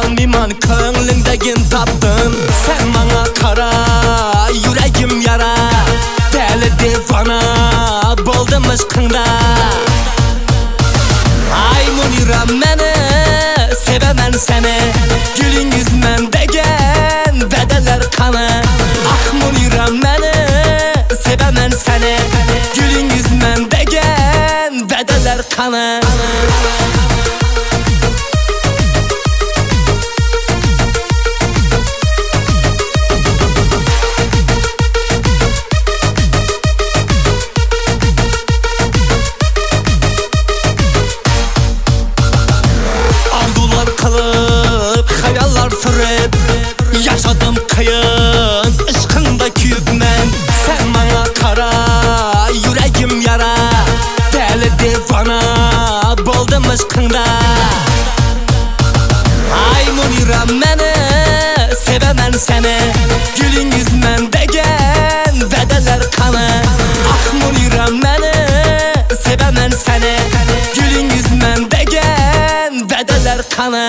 sevonmayman, ko'nglingdagin topdim. Sen menga qara, yuragim yara, deli devona bo'ldim ishqingda. Ay Munira, meni sevaman seni, gulingiz men degan badalar qani. Ah Munira, meni sevaman seni, gulingiz men degan badalar qani. Yaşadım kıyın, ışkında küyüp-men. Sen bana kara, yüreğim yara, deli devona boldum ışkında. Ay Munira, meni sevaman seni, gulingiz men degan badalar qani. Ah Munira, meni sevaman seni, gulingiz men degan badalar qani.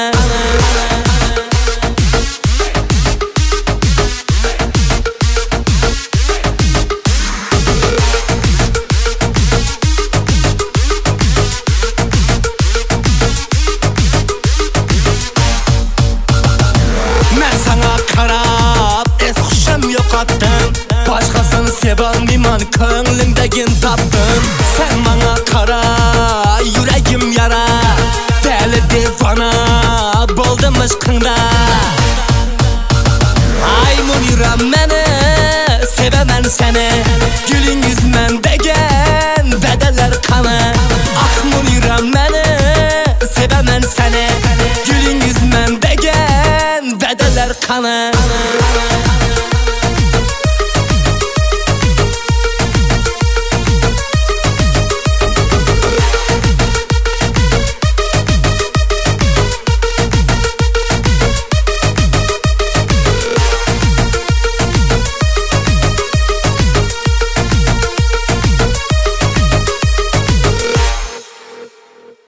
Başkasını sevonmayman, ko'nglingdagin topdim. Sen menga qara, yuragim yara, deli devona bo'ldim ishqingda.